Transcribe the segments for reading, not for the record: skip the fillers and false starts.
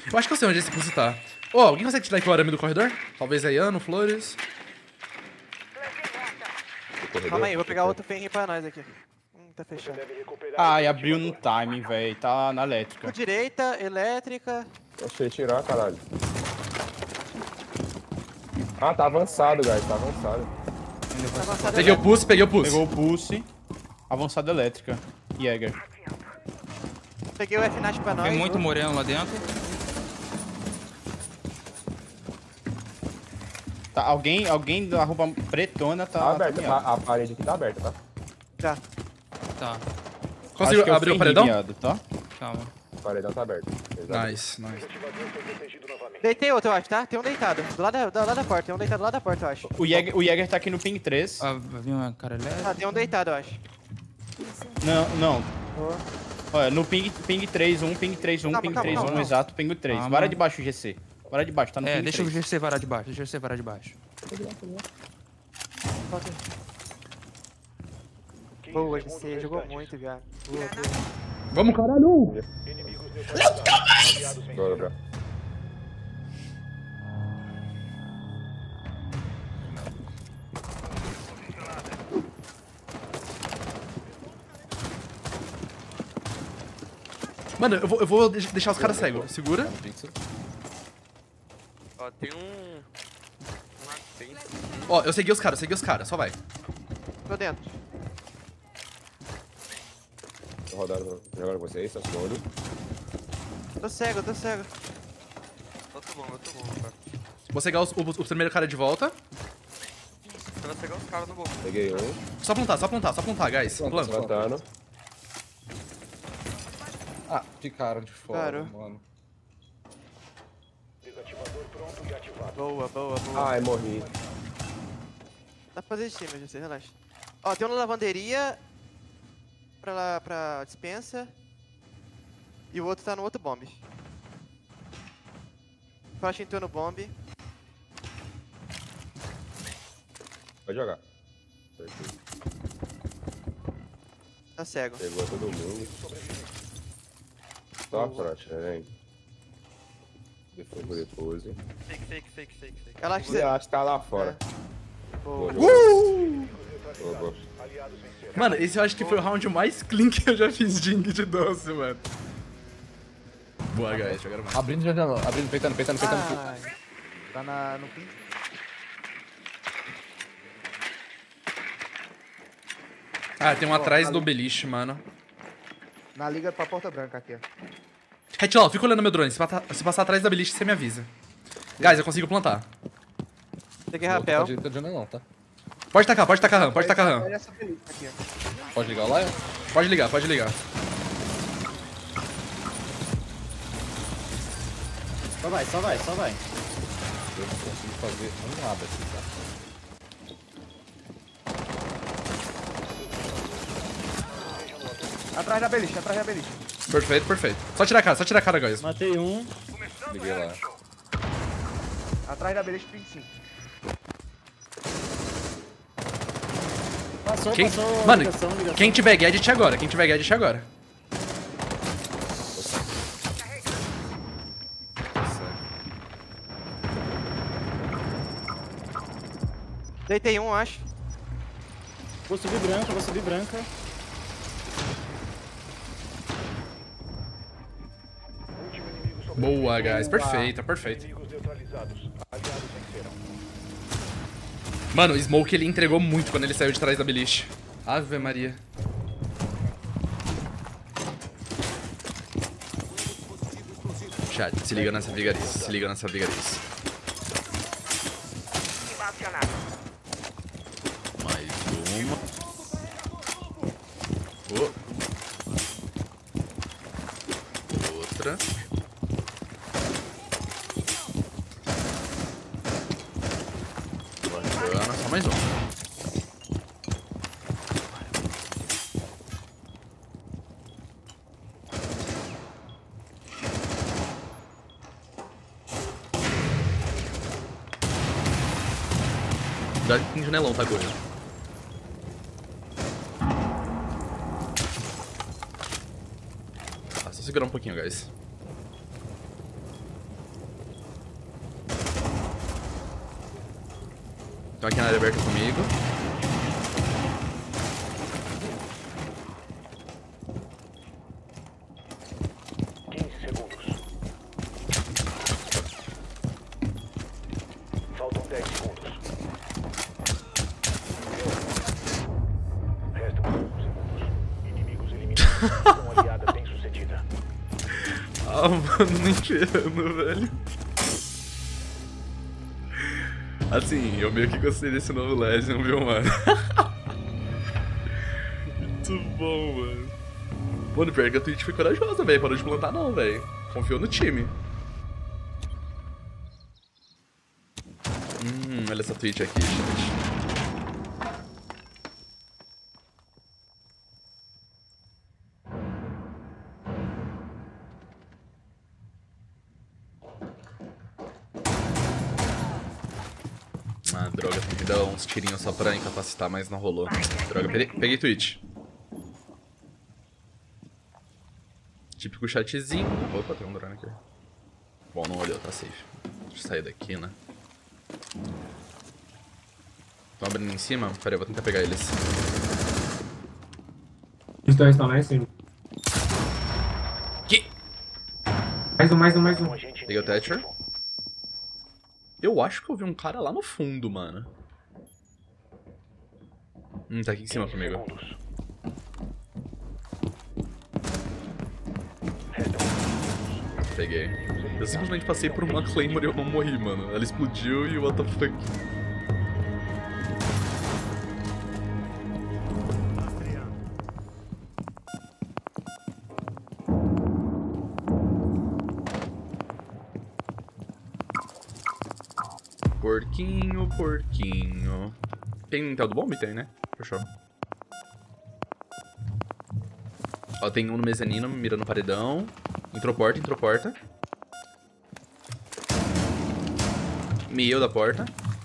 Eu acho que eu sei onde esse pulse tá. Ô, alguém consegue tirar aqui o arame do corredor? Talvez aí, Ano, Flores. Calma aí, vou pegar outro Fenrir pra nós aqui. Tá fechado. Ai, abriu no timing, velho. Tá na elétrica. Com direita, elétrica. Achei tirar, caralho. Ah, tá avançado, guys. Tá avançado. Tá avançado Peguei o elétrica. pulse, peguei o pulse. Pegou o pulse. Avançada elétrica. Jäger. Peguei o F-Nash pra nós. Tem muito moreno lá dentro. Tá, alguém da roupa pretona Tá tá aberta. miado. A parede aqui tá aberta, tá? Já. Tá, Acho Conseguiu que é abrir o Fenrir paredão? miado, tá? calma. O paredão tá aberto. Nice, nice. Deitei outro, eu acho, tá? Tem um deitado. Do lado da porta. Tem um deitado do lado da porta, eu acho. O Jäger tá aqui no ping 3. Ah, vai vir uma cara elétrica. Ah, tem um deitado, eu acho. Não. Boa. Olha, no ping 3-1, ping 3-1, Calma, ping calma, 3-1, calma. exato, ping 3. Calma. Vara de baixo, GC. Vara de baixo, tá no É, ping deixa o 3. GC varar de baixo, deixa o GC varar de baixo. Boa, GC. Jogou muito, já. Boa. Vamos, caralho! Bora, bora. Mano, eu vou deixar os caras cegos. Segura. Ó, tem um... Tem... Ó, eu segui os caras, só vai. Tô dentro. Tô rodando. Jogando vocês, tá seguro. Tô cego, tô cego. Eu tô bom, cara. Vou cegar o primeiro cara de volta. Você vai pegar os caras no bom. Peguei um. Só apontar, guys. Plano. Plantando. Ah, ficaram de fora, Claro. mano. Boa. Ai, morri. Dá pra fazer time, GC, relaxa. Ó, tem um na lavanderia. Pra dispensa. E o outro tá no outro bomb. Flash entrou no bomb. Pode jogar. Perfeito. Tá cego. Pegou todo mundo. Só a frote, né? Depois. Fake. Ela que Você acha que tá lá fora. Boa. Boa. Mano, esse eu acho que foi o round mais clean que eu já fiz de Ing de doce, mano. Boa, guys. Jogaram mais. Abrindo janela, abrindo, peitando. Ai. Tá no pin. Ah, tem um atrás do beliche, mano. Na liga pra porta branca aqui, ó. Headlaw, fica olhando meu drone. Se passar atrás da beliche, você me avisa. Guys, eu consigo plantar. Peguei rapel. Pode ir pra janela não, tá? Pode tacar RAM, Olha essa película aqui, ó. Pode ligar o Lion? Pode ligar. Só vai. Eu não consigo fazer nada aqui, tá? Atrás da beliche. Perfeito. Só tirar a cara, guys. Matei um. Liguei lá. Atrás da beliche, 25. Passou. Mano, ligação. quem tiver gadget agora. Deitei um, acho. Vou subir branca. Boa, guys. Perfeito. Mano, o Smoke ele entregou muito quando ele saiu de trás da beliche. Ave Maria. Chat, se liga nessa vigarice. Mais uma. Outra. Bacana, só mais um. Cuidado com o janelão, tá, Gojo? Tá, só segurar um pouquinho, guys. Estão aqui na área aberta comigo. Faltam 10 segundos. Restam 5 segundos. Inimigos eliminados. Missão aliada bem sucedida. Ah, mano, nem ferrando, velho. Assim, eu meio que gostei desse novo Legion, viu, mano? Muito bom, mano. Mano, pior que a Twitch foi corajosa, velho. Parou de plantar não, velho. Confiou no time. Olha essa Twitch aqui, gente. Ah, droga, tem que dar uns tirinhos só pra incapacitar, mas não rolou. Droga, peguei Twitch. Típico chatzinho. Opa, tem um drone aqui. Bom, não olhou, tá safe. Deixa eu sair daqui, né? Estão abrindo em cima? Pera aí, eu vou tentar pegar eles. Os dois estão lá em cima. Que? Mais um. Peguei o Thatcher. Eu acho que eu vi um cara lá no fundo, mano. Tá aqui em cima comigo. Peguei. Eu simplesmente passei por uma Claymore e eu não morri, mano. Ela explodiu e what the fuck. Porquinho, porquinho. Tem Intel do bomb? Tem, né? Fechou. Ó, tem um no mezanino, mirando no paredão. Entrou porta. Meio da porta.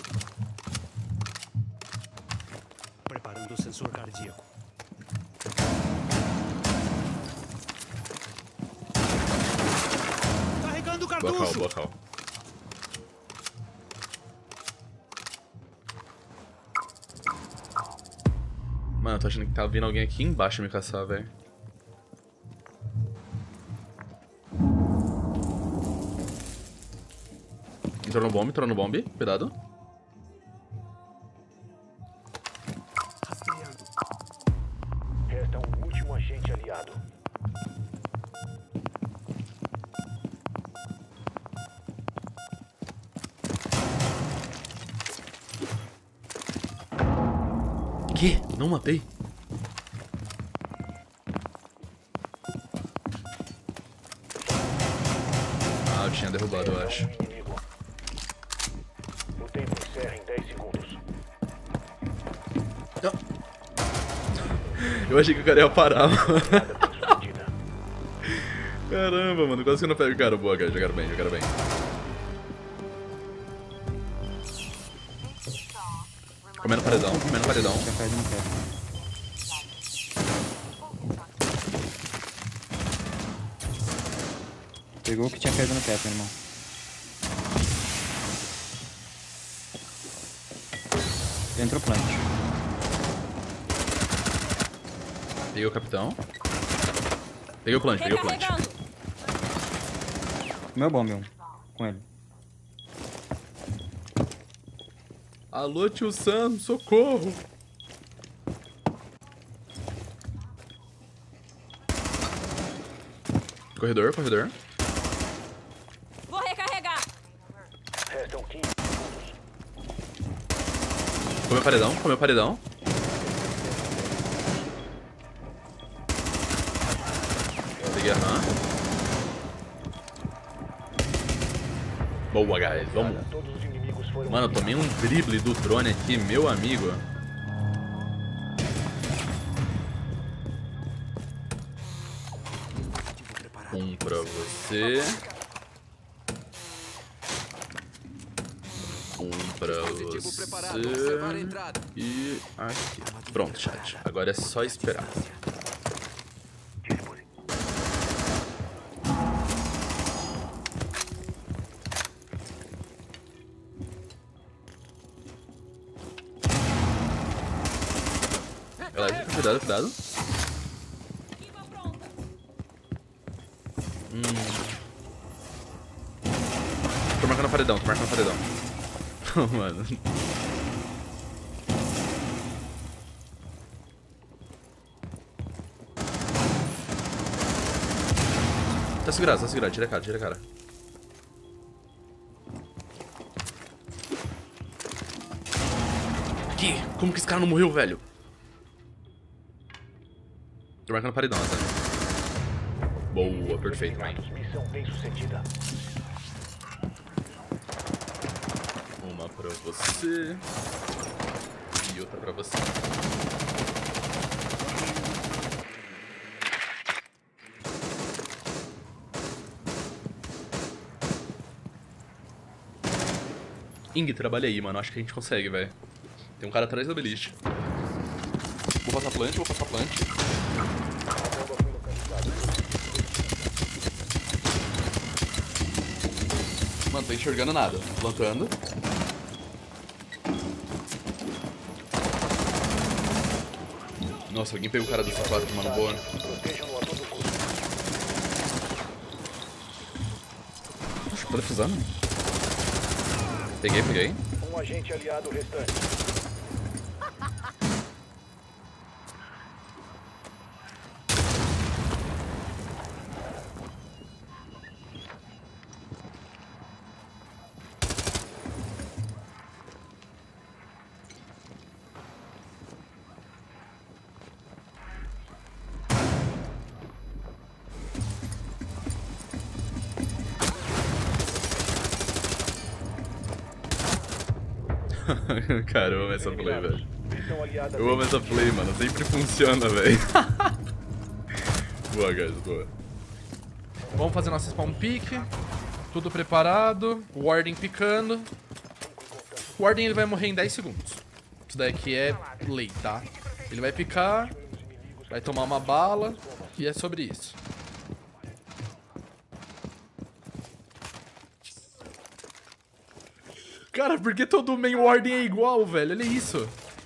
Preparando o sensor cardíaco. Carregando o cartucho. Boa call. Mano, eu tô achando que tá vindo alguém aqui embaixo me caçar, velho. Entrou no bomb, cuidado. Rastreando. Resta um último agente aliado. Que? Não matei? Ah, eu tinha derrubado, eu acho. O tempo encerra em 10 segundos. Eu achei que o cara ia parar, mano. Aliada bem sucedida. Caramba, mano, quase que eu não pego o cara. Boa, cara, jogaram bem. Comendo paredão. Tinha caído no teto. Pegou o que tinha caído no teto, irmão. Entrou plant. Peguei o capitão. Peguei o plant. Meu bomb, um. Com ele. Alô, tio Sam, socorro! Corredor. Vou recarregar. Restam 15 segundos. Comeu paredão. Peguei a RAM. Boa, guys, vamos. Todos os inimigos foram. Mano, eu tomei um drible do drone aqui, meu amigo. Um pra você. Um pra você. E aqui. Pronto, chat. Agora é só esperar. cuidado, cuidado. Tô marcando o paredão, tô marcando o paredão. Mano. Tá segurado, tira a cara, tira a cara. Que? Como que esse cara não morreu, velho? Tô marcando paredão, tá? Boa, perfeito, man. Missão bem sucedida. Uma pra você. E outra pra você. Ing, trabalha aí, mano. Acho que a gente consegue, velho. Tem um cara atrás da beliche. Vou passar plant, vou passar plant. Mano, tô enxergando nada. Plantando. Nossa, alguém pegou o cara do sapato, mano. Boa. Acho que tô defusando. Peguei. Um agente aliado restante. Cara, eu amo essa play, velho. Missão aliada Eu amo essa play, mano. Sempre funciona, velho. Boa, guys, boa. Vamos fazer nossa spawn pick. Tudo preparado. O Warden picando. O Warden ele vai morrer em 10 segundos. Isso daqui é lei, tá? Ele vai picar. Vai tomar uma bala. E é sobre isso. Cara, por que todo main Warden é igual, velho? Olha isso.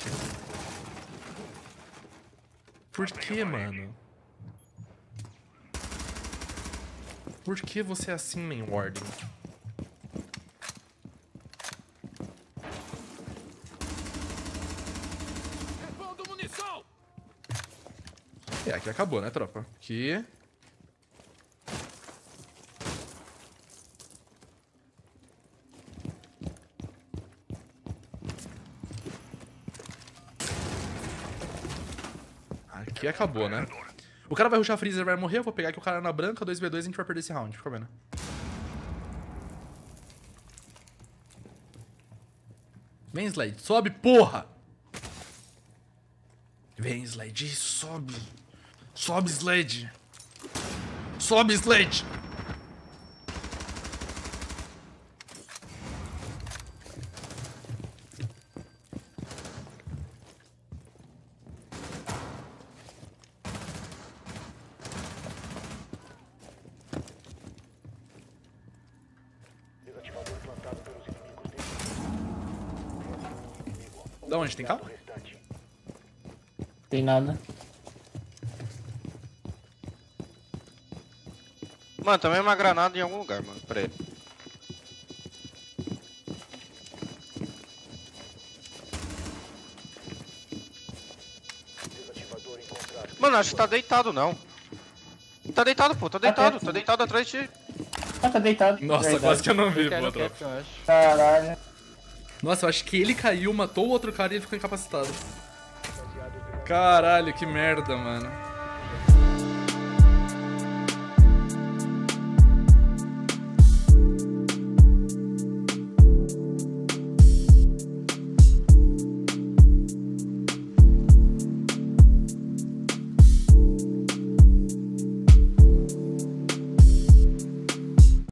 Por que, mano? Por que você é assim, main Warden? É, aqui acabou, né, tropa? Aqui... Aqui acabou, né? O cara vai rushar freezer, vai morrer. Eu vou pegar aqui o cara na branca, 2v2, a gente vai perder esse round. Fica vendo. Vem, Slade. Sobe, porra! Vem, Slade. Sobe. Sobe, Slade. Sobe, Slade. Desativador plantado pelos inimigos dele. Da onde? Tem carro? Restante. Tem nada. Mano, também uma granada em algum lugar, mano. Pera aí. Desativador encontrado. Mano, acho que tá deitado, não. Tá deitado, pô. Tá deitado. Tá deitado atrás de ti. Ah, tá deitado. Nossa, Verdade. quase que eu não vi, Quero pô, tropa. cap, eu acho. Caralho. Nossa, eu acho que ele caiu, matou o outro cara e ele ficou incapacitado. Caralho, que merda, mano.